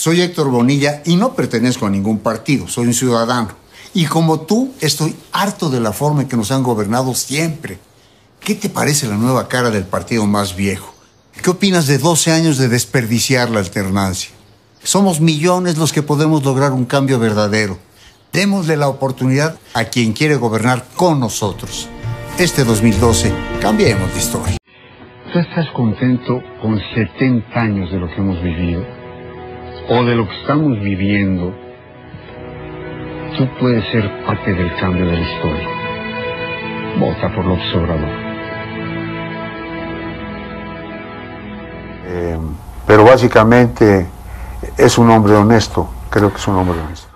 Soy Héctor Bonilla y no pertenezco a ningún partido, soy un ciudadano. Y como tú, estoy harto de la forma en que nos han gobernado siempre. ¿Qué te parece la nueva cara del partido más viejo? ¿Qué opinas de 12 años de desperdiciar la alternancia? Somos millones los que podemos lograr un cambio verdadero. Démosle la oportunidad a quien quiere gobernar con nosotros. Este 2012, cambiemos de historia. ¿Tú estás contento con 70 años de lo que hemos vivido? ¿O de lo que estamos viviendo? Tú puedes ser parte del cambio de la historia. Vota por López Obrador. Pero básicamente es un hombre honesto. Creo que es un hombre honesto.